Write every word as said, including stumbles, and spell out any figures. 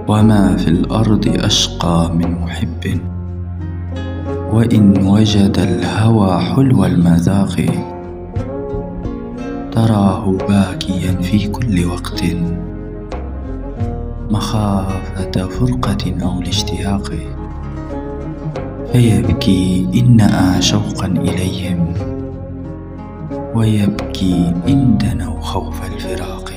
وما في الأرض أشقى من محب، وإن وجد الهوى حلو المذاق تراه باكيا في كل وقت مخافة فرقة أو الاشتياق، فيبكي إن نأى شوقا إليهم ويبكي إن دنوا خوف الفراق.